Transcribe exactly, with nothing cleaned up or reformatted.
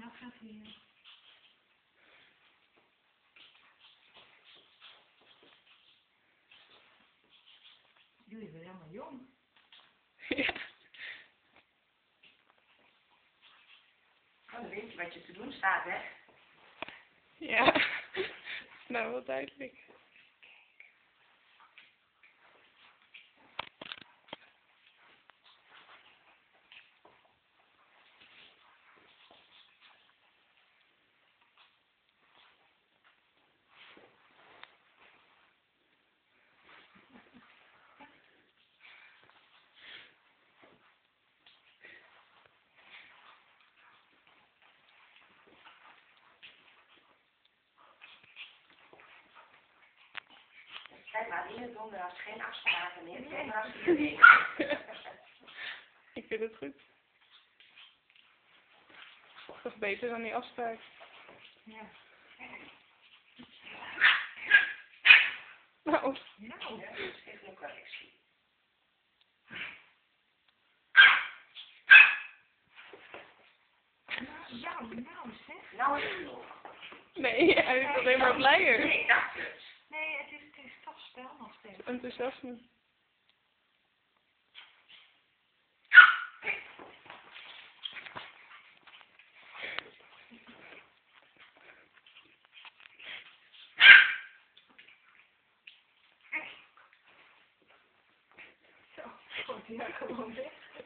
nou gaat hij hier. Jullie zijn helemaal jong. Ja. Oh, dan weet je wat je te doen staat, hè? Ja. Dat is nou wel duidelijk. Kijk maar, hier doen we als geen afspraken meer. Kijk maar als hier weer. Ik vind het goed. Toch beter dan die afspraak. Ja. Nou. Nou. Ja, dat is even een correctie. Nou, nou, nou zeg. Nou is het genoeg. Nee, hij is alleen maar blijer. Nee, ik dacht het. Nee, het is, het is toch spel nog steeds. Enthousiasme. Zo, komt hij nou gewoon weg.